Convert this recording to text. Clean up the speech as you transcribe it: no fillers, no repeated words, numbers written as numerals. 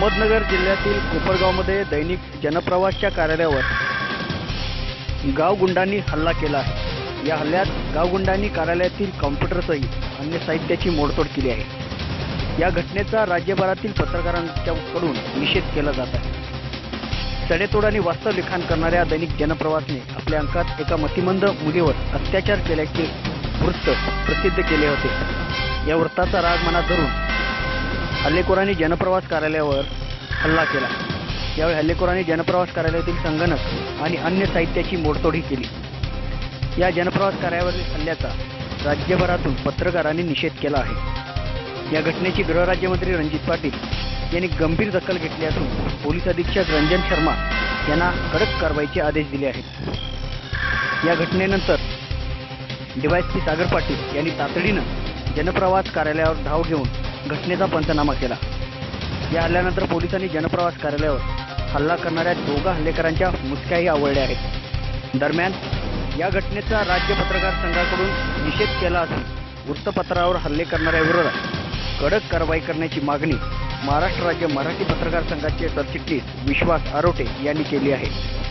अहमदनगर जिल्ह्यातील कोपरगावमध्ये दैनिक जनप्रवासच्या कार्यालयावर गावगुंडांनी हल्ला केला आहे। या हल्ल्यात गावगुंडांनी कार्यालयातील कॉम्प्युटरसहित अन्य साहित्याची मोडतोड केली आहे। या घटनेचा राज्यभरातील पत्रकारांकडून निषेध केला जात आहे। सडेतोड आणि वास्तव लिखाण करणाऱ्या दैनिक जनप्रवासने आपल्या अंकात एका मतिमंद मुलीवर अत्याचार केल्याचे वृत्त प्रसिद्ध केले होते। या वृत्ताचा राग मनात धरून हल्लेखोरांनी जनप्रवास कार्यालयावर हल्ला केला। यावेळी हल्लेखोरांनी जनप्रवास कार्यालयातील संगणक आणि अन्य साहित्याची मोडतोडही केली। या जनप्रवास कार्यालयावरील हल्ल्याचा राज्यभरातून पत्रकारांनी निषेध केला आहे। या घटनेची गृहराज्यमंत्री रणजित पाटील यांनी गंभीर दखल घेतली असून पोलीस अधीक्षक रंजन शर्मा यांना कडक कारवाईचे आदेश दिले आहेत। या घटनेनंतर डीवायएसपी सागर पाटील यांनी तातडीनं जनप्रवास कार्यालयावर धाव घेऊन घटनेचा पंचनामा केला। या हल्ल्यानंतर पोलिसांनी जनप्रवास कार्यालयावर हल्ला करणाऱ्या दोघा हल्लेकरांच्या मुसक्याही आवळल्या आहेत। दरम्यान या घटनेचा राज्य पत्रकार संघाकडून निषेध केला असून वृत्तपत्रावर हल्ले करणाऱ्या विरोधात कडक कारवाई करण्याची मागणी महाराष्ट्र राज्य मराठी पत्रकार संघाचे सरचिटणीस विश्वास आरोटे यांनी केली आहे।